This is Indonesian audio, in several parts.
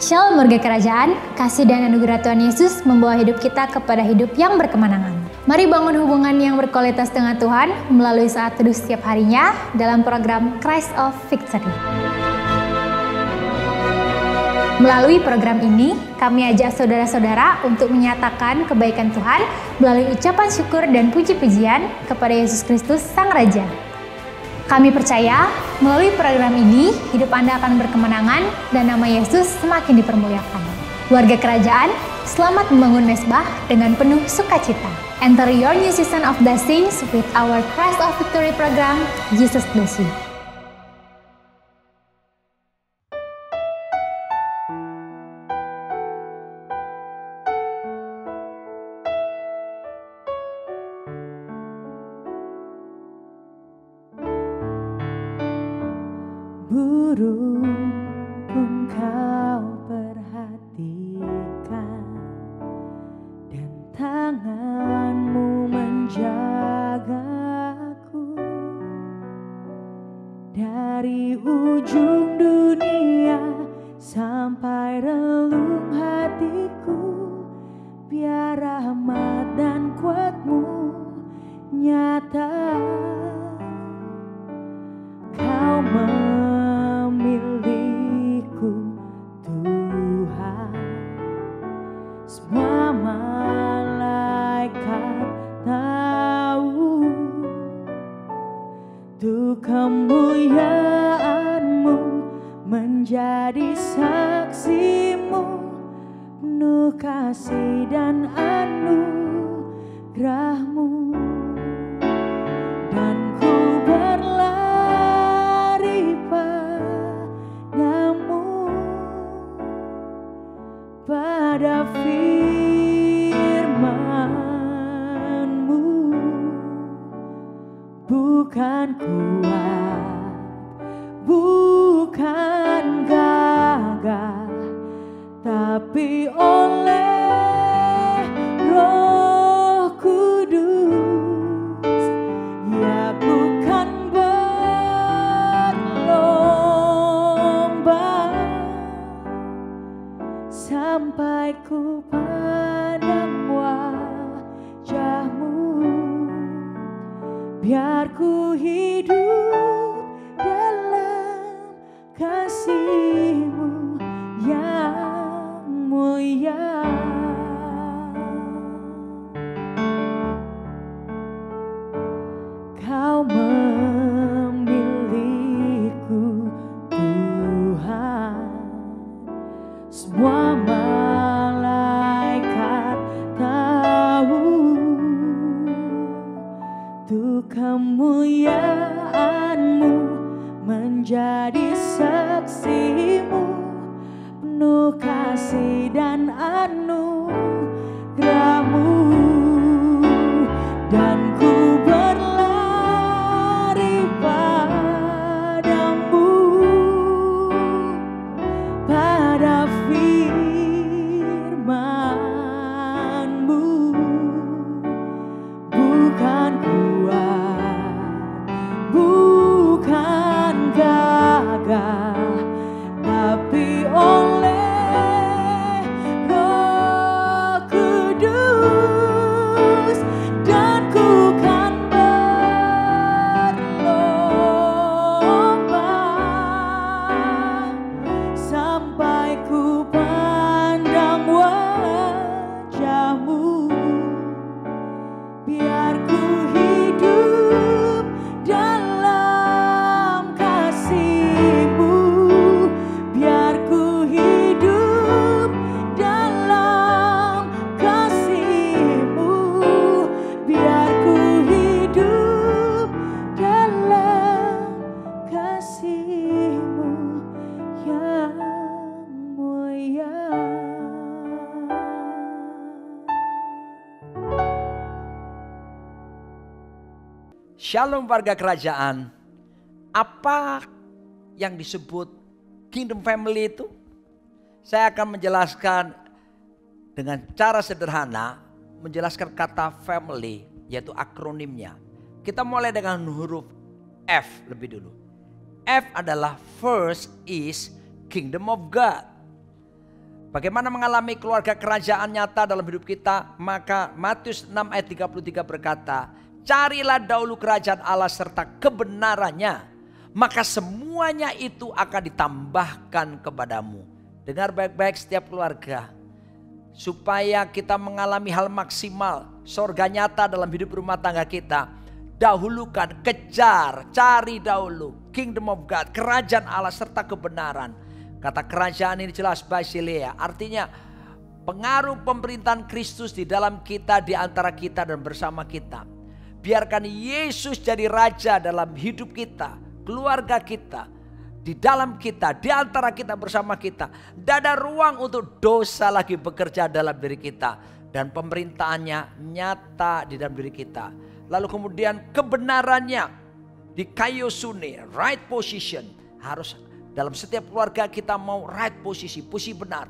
Shalom warga kerajaan, kasih dan anugerah Tuhan Yesus membawa hidup kita kepada hidup yang berkemenangan. Mari bangun hubungan yang berkualitas dengan Tuhan melalui saat teduh setiap harinya dalam program Christ of Victory. Melalui program ini, kami ajak saudara-saudara untuk menyatakan kebaikan Tuhan melalui ucapan syukur dan puji-pujian kepada Yesus Kristus Sang Raja. Kami percaya, melalui program ini, hidup Anda akan berkemenangan dan nama Yesus semakin dipermuliakan. Warga kerajaan, selamat membangun mezbah dengan penuh sukacita. Enter your new season of blessings with our Christ of Victory program, Jesus Bless You. Burung pun kau perhatikan, dan tanganmu menjagaku dari ujung dunia sampai relung hatiku. Biar rahmat dan kuat-Mu nyata. Kau memilihku Tuhan, semua malaikat tahu untuk kemuliaan-Mu, menjadi saksi-Mu, penuh kasih dan anugerah-Mu. Dan ku berlari padamu, pada firman-Mu. Bukan kuat, bukan gagah, tapi oleh Roh Kudus. Ya, bukan berlomba sampai ku pandang wajah-Mu. Biar ku hidup dalam kasih-Mu yang mulia. Kau memilihku Tuhan, semua malaikat tahu untuk kemuliaan-Mu, menjadi saksi-Mu, penuh kasih dan anugerah-Mu. Dan ku berlari padamu, pada firman-Mu. Bukan kuat, bukan gagah, tapi oleh Roh Kudus. Dan ku kan berlomba sampai ku pandang wajah-Mu. Biar ku hidup dalam kasih-Mu, biar ku hidup dalam kasih-Mu, biar ku hidup dalam kasih-Mu yang mulia. Shalom warga kerajaan. Apa yang disebut Kingdom Family itu? Saya akan menjelaskan dengan cara sederhana, menjelaskan kata family, yaitu akronimnya. Kita mulai dengan huruf F lebih dulu. F adalah first is Kingdom of God. Bagaimana mengalami keluarga kerajaan nyata dalam hidup kita? Maka Matius 6 ayat 33 berkata, carilah dahulu kerajaan Allah serta kebenarannya, maka semuanya itu akan ditambahkan kepadamu. Dengar baik-baik setiap keluarga. Supaya kita mengalami hal maksimal, sorga nyata dalam hidup rumah tangga kita, dahulukan, kejar, cari dahulu Kingdom of God, kerajaan Allah serta kebenaran. Kata kerajaan ini jelas Basilea, artinya pengaruh pemerintahan Kristus di dalam kita, di antara kita dan bersama kita. Biarkan Yesus jadi raja dalam hidup kita, keluarga kita, di dalam kita, di antara kita, bersama kita. Tidak ada ruang untuk dosa lagi bekerja dalam diri kita. Dan pemerintahannya nyata di dalam diri kita. Lalu kemudian kebenarannya di kaiosune, right position. Harus dalam setiap keluarga kita mau right posisi benar.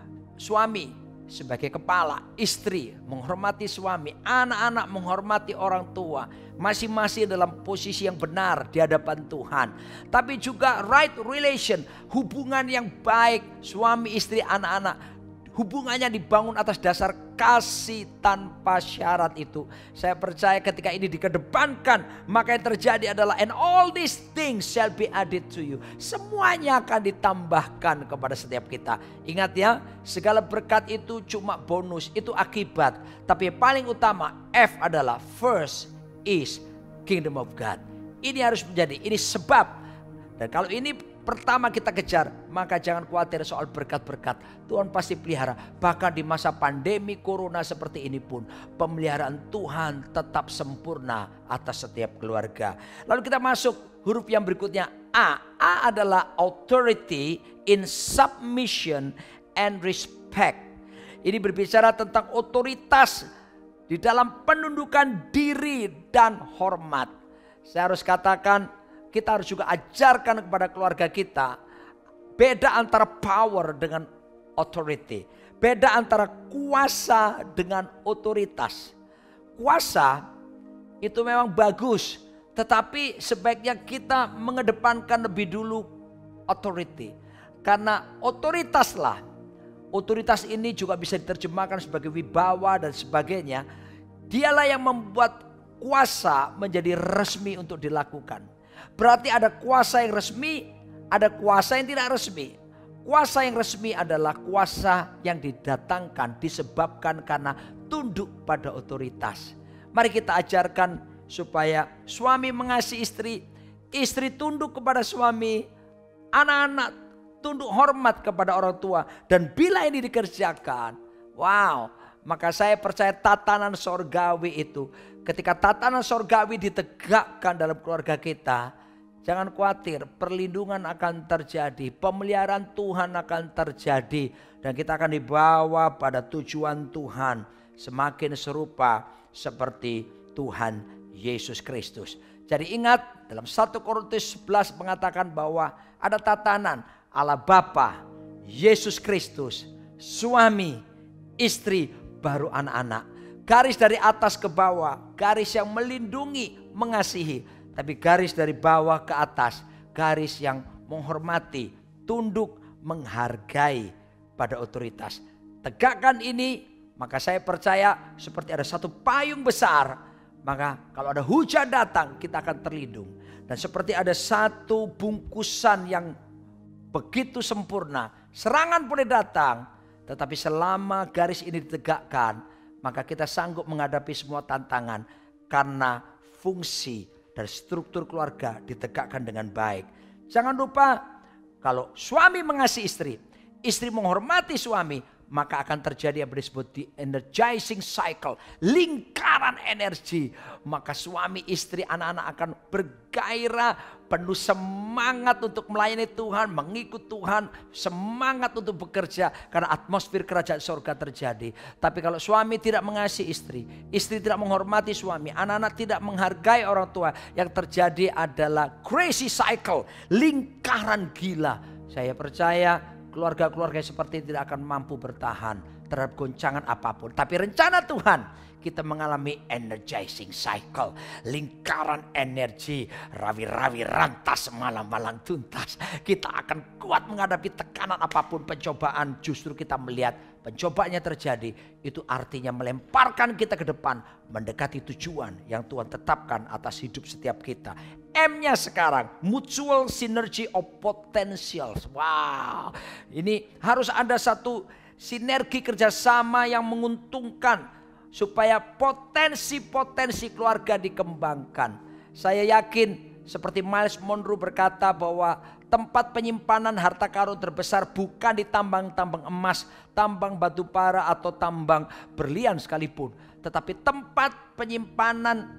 Suami sebagai kepala, istri menghormati suami, anak-anak menghormati orang tua. Masing-masing dalam posisi yang benar di hadapan Tuhan. Tapi juga right relation, hubungan yang baik suami, istri, anak-anak. Hubungannya dibangun atas dasar kasih tanpa syarat itu. Saya percaya ketika ini dikedepankan, maka yang terjadi adalah and all these things shall be added to you. Semuanya akan ditambahkan kepada setiap kita. Ingat ya, segala berkat itu cuma bonus, itu akibat. Tapi yang paling utama, F adalah first is Kingdom of God. Ini harus menjadi, ini sebab. Dan kalau ini pertama kita kejar, maka jangan khawatir soal berkat-berkat. Tuhan pasti pelihara. Bahkan di masa pandemi corona seperti ini pun, pemeliharaan Tuhan tetap sempurna atas setiap keluarga. Lalu kita masuk huruf yang berikutnya, A. A adalah authority in submission and respect. Ini berbicara tentang otoritas di dalam penundukan diri dan hormat. Saya harus katakan, kita harus juga ajarkan kepada keluarga kita beda antara power dengan authority. Beda antara kuasa dengan otoritas. Kuasa itu memang bagus, tetapi sebaiknya kita mengedepankan lebih dulu authority. Karena otoritaslah, otoritas ini juga bisa diterjemahkan sebagai wibawa dan sebagainya. Dialah yang membuat kuasa menjadi resmi untuk dilakukan. Berarti ada kuasa yang resmi, ada kuasa yang tidak resmi. Kuasa yang resmi adalah kuasa yang didatangkan, disebabkan karena tunduk pada otoritas. Mari kita ajarkan supaya suami mengasihi istri, istri tunduk kepada suami, anak-anak tunduk hormat kepada orang tua. Dan bila ini dikerjakan, wow, maka saya percaya tatanan sorgawi itu, ketika tatanan sorgawi ditegakkan dalam keluarga kita, jangan khawatir, perlindungan akan terjadi, pemeliharaan Tuhan akan terjadi. Dan kita akan dibawa pada tujuan Tuhan, semakin serupa seperti Tuhan Yesus Kristus. Jadi ingat, dalam 1 Korintus 11 mengatakan bahwa ada tatanan Allah Bapa, Yesus Kristus, suami, istri, baru anak-anak. Garis dari atas ke bawah, garis yang melindungi, mengasihi. Tapi garis dari bawah ke atas, garis yang menghormati, tunduk, menghargai pada otoritas. Tegakkan ini, maka saya percaya seperti ada satu payung besar. Maka kalau ada hujan datang, kita akan terlindung. Dan seperti ada satu bungkusan yang begitu sempurna. Serangan boleh datang, tetapi selama garis ini ditegakkan, maka kita sanggup menghadapi semua tantangan. Karena fungsi dan struktur keluarga ditegakkan dengan baik. Jangan lupa, kalau suami mengasihi istri, istri menghormati suami, maka akan terjadi yang disebut the energizing cycle, lingkaran energi. Maka suami, istri, anak-anak akan bergairah, penuh semangat untuk melayani Tuhan, mengikut Tuhan, semangat untuk bekerja karena atmosfer kerajaan surga terjadi. Tapi kalau suami tidak mengasihi istri, istri tidak menghormati suami, anak-anak tidak menghargai orang tua, yang terjadi adalah crazy cycle, lingkaran gila. Saya percaya keluarga-keluarga seperti ini tidak akan mampu bertahan terhadap goncangan apapun. Tapi rencana Tuhan, kita mengalami energizing cycle, lingkaran energi, rawi-rawi rantas, malam-malam tuntas. Kita akan kuat menghadapi tekanan apapun, pencobaan. Justru kita melihat pencobaannya terjadi, itu artinya melemparkan kita ke depan, mendekati tujuan yang Tuhan tetapkan atas hidup setiap kita. M-nya sekarang, mutual synergy of potentials. Wow, ini harus ada satu sinergi kerjasama yang menguntungkan, supaya potensi-potensi keluarga dikembangkan. Saya yakin seperti Miles Monroe berkata bahwa tempat penyimpanan harta karun terbesar bukan di tambang-tambang emas, tambang batu bara atau tambang berlian sekalipun. Tetapi tempat penyimpanan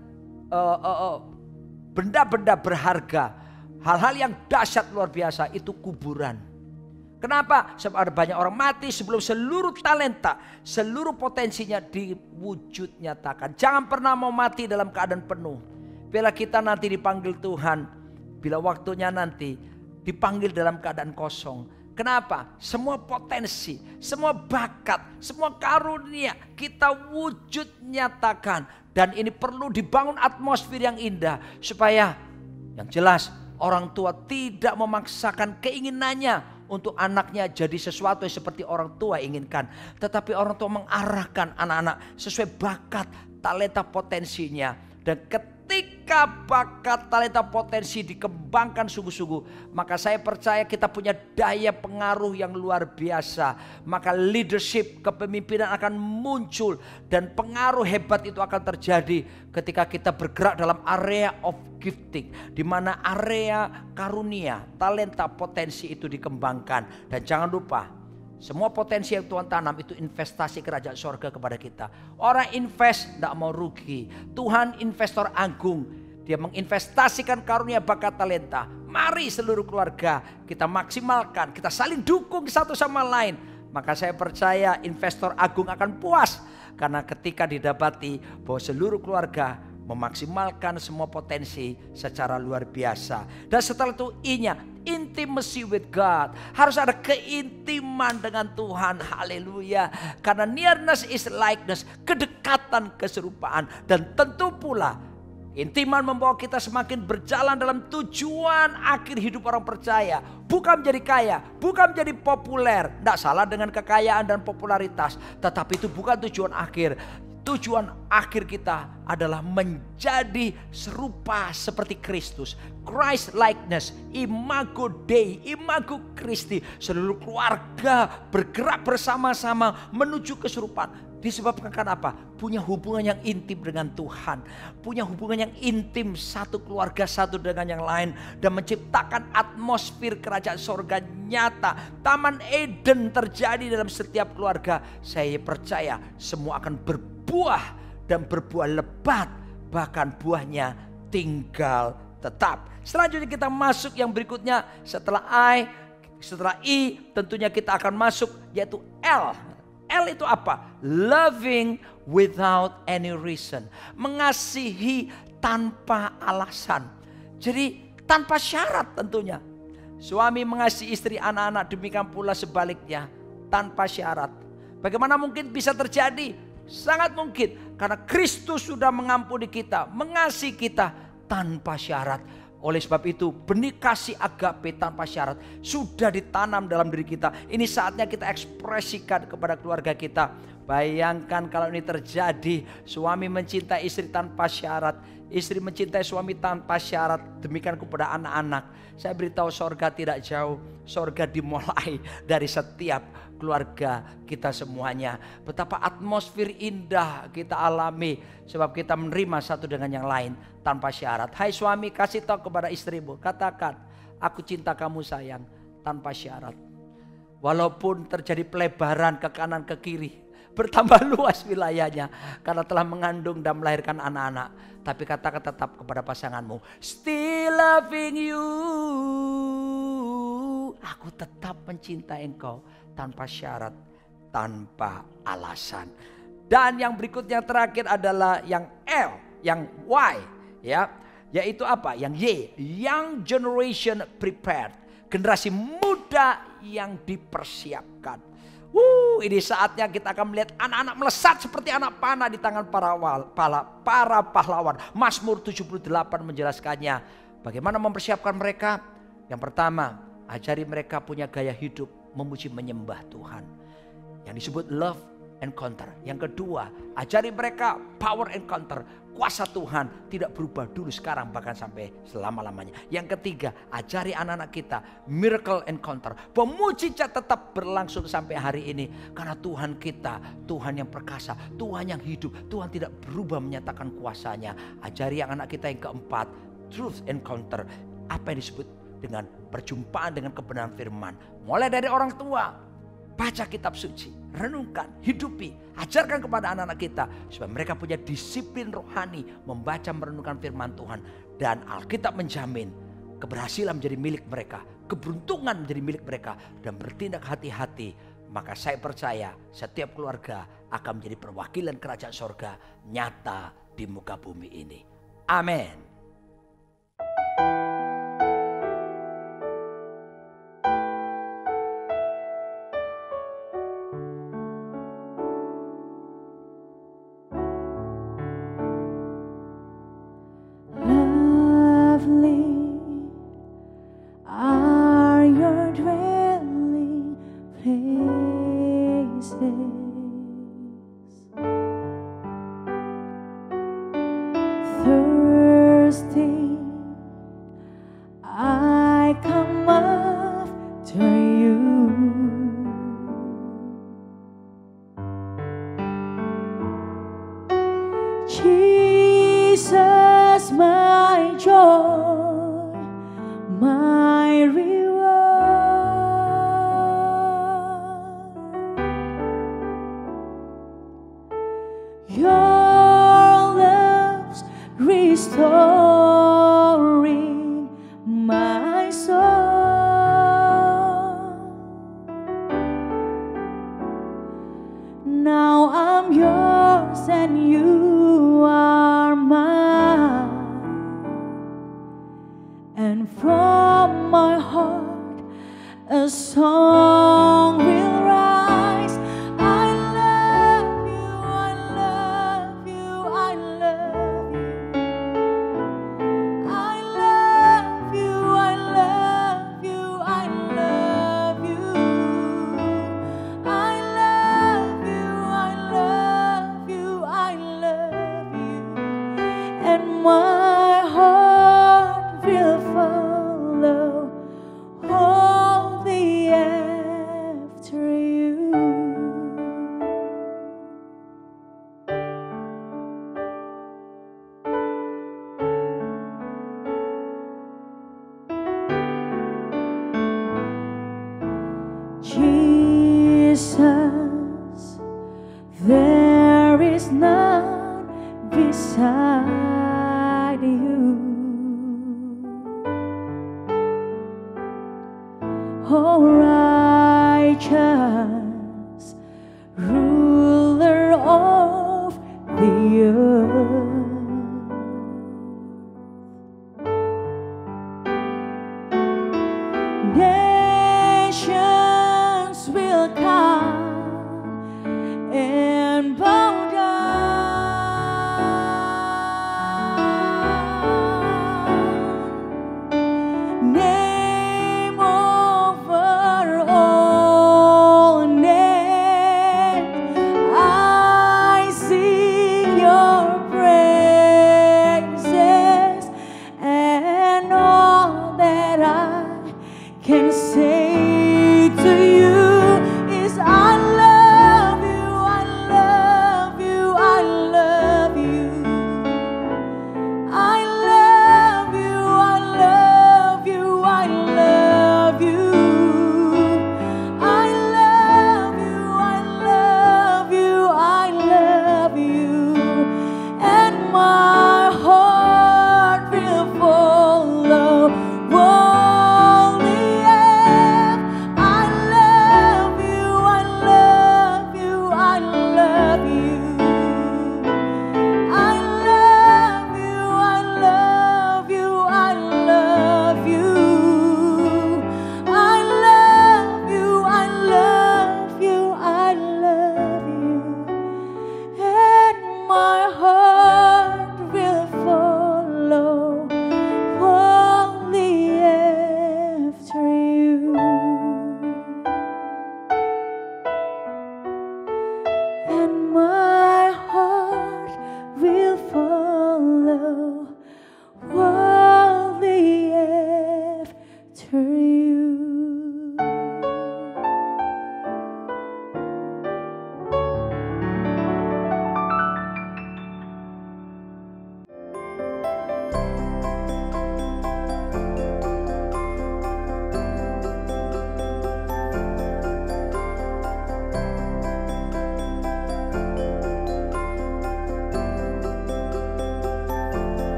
benda-benda berharga, hal-hal yang dahsyat luar biasa, itu kuburan. Kenapa? Sebab ada banyak orang mati sebelum seluruh talenta, seluruh potensinya diwujud nyatakan. Jangan pernah mau mati dalam keadaan penuh. Bila kita nanti dipanggil Tuhan, bila waktunya nanti dipanggil dalam keadaan kosong. Kenapa? Semua potensi, semua bakat, semua karunia kita wujud nyatakan. Dan ini perlu dibangun atmosfer yang indah, supaya yang jelas orang tua tidak memaksakan keinginannya untuk anaknya jadi sesuatu yang seperti orang tua inginkan. Tetapi orang tua mengarahkan anak-anak sesuai bakat, talenta, potensinya. Dan ketika bakat, talenta, potensi dikembangkan sungguh-sungguh, maka saya percaya kita punya daya pengaruh yang luar biasa. Maka leadership, kepemimpinan akan muncul. Dan pengaruh hebat itu akan terjadi ketika kita bergerak dalam area of gifting, di mana area karunia, talenta, potensi itu dikembangkan. Dan jangan lupa, semua potensi yang Tuhan tanam itu investasi kerajaan sorga kepada kita. Orang invest tidak mau rugi. Tuhan investor agung, dia menginvestasikan karunia, bakat, talenta. Mari seluruh keluarga kita maksimalkan, kita saling dukung satu sama lain. Maka saya percaya investor agung akan puas, karena ketika didapati bahwa seluruh keluarga memaksimalkan semua potensi secara luar biasa. Dan setelah itu I-nya, intimacy with God. Harus ada keintiman dengan Tuhan. Haleluya. Karena nearness is likeness, kedekatan, keserupaan. Dan tentu pula intiman membawa kita semakin berjalan dalam tujuan akhir hidup orang percaya. Bukan menjadi kaya, bukan menjadi populer. Tidak salah dengan kekayaan dan popularitas, tetapi itu bukan tujuan akhir. Tujuan akhir kita adalah menjadi serupa seperti Kristus. Christ likeness, imago Dei, imago Christi. Seluruh keluarga bergerak bersama-sama menuju keserupaan. Disebabkan apa? Punya hubungan yang intim dengan Tuhan. Punya hubungan yang intim, satu keluarga satu dengan yang lain. Dan menciptakan atmosfer kerajaan sorga nyata. Taman Eden terjadi dalam setiap keluarga. Saya percaya semua akan berbuah dan berbuah lebat. Bahkan buahnya tinggal tetap. Selanjutnya kita masuk yang berikutnya. Setelah I tentunya kita akan masuk yaitu L. L itu apa? Loving without any reason. Mengasihi tanpa alasan. Jadi tanpa syarat tentunya. Suami mengasihi istri, anak-anak, demikian pula sebaliknya. Tanpa syarat. Bagaimana mungkin bisa terjadi? Sangat mungkin. Karena Kristus sudah mengampuni kita, mengasihi kita tanpa syarat. Oleh sebab itu benih kasih agape tanpa syarat sudah ditanam dalam diri kita. Ini saatnya kita ekspresikan kepada keluarga kita. Bayangkan kalau ini terjadi, suami mencintai istri tanpa syarat, istri mencintai suami tanpa syarat, demikian kepada anak-anak. Saya beritahu sorga tidak jauh, sorga dimulai dari setiap keluarga kita semuanya. Betapa atmosfer indah kita alami sebab kita menerima satu dengan yang lain tanpa syarat. Hai suami, kasih tahu kepada istrimu, katakan, aku cinta kamu sayang, tanpa syarat. Walaupun terjadi pelebaran ke kanan ke kiri, bertambah luas wilayahnya karena telah mengandung dan melahirkan anak-anak, tapi katakan tetap kepada pasanganmu, still loving you. Aku tetap mencintai engkau tanpa syarat, tanpa alasan. Dan yang berikutnya terakhir adalah yang L, yang Y, ya, yaitu apa? Yang Y, young generation prepared. Generasi muda yang dipersiapkan. Ini saatnya kita akan melihat anak-anak melesat seperti anak panah di tangan para pahlawan. Mazmur 78 menjelaskannya. Bagaimana mempersiapkan mereka? Yang pertama, ajari mereka punya gaya hidup memuji menyembah Tuhan, yang disebut love encounter. Yang kedua, ajari mereka power encounter. Kuasa Tuhan tidak berubah dulu, sekarang, bahkan sampai selama-lamanya. Yang ketiga, ajari anak-anak kita miracle encounter. Pemujizat tetap berlangsung sampai hari ini. Karena Tuhan kita, Tuhan yang perkasa, Tuhan yang hidup. Tuhan tidak berubah menyatakan kuasanya. Ajari anak kita yang keempat, truth encounter. Apa yang disebut dengan perjumpaan dengan kebenaran firman. Mulai dari orang tua, baca kitab suci, renungkan, hidupi, ajarkan kepada anak-anak kita supaya mereka punya disiplin rohani membaca merenungkan firman Tuhan. Dan Alkitab menjamin keberhasilan menjadi milik mereka, keberuntungan menjadi milik mereka, dan bertindak hati-hati. Maka saya percaya setiap keluarga akan menjadi perwakilan kerajaan sorga nyata di muka bumi ini. Amin. Jesus, my joy, my reward. Your love's restoring my soul. Now I'm yours and you are mine, and from my heart a song will rise. I love you, I love you, I love you. I love you, I love you, I love you. I love you, I love you, I love you. And my heart will follow wholly after you. Jesus, there is none beside you. Oh, righteous ruler of the earth.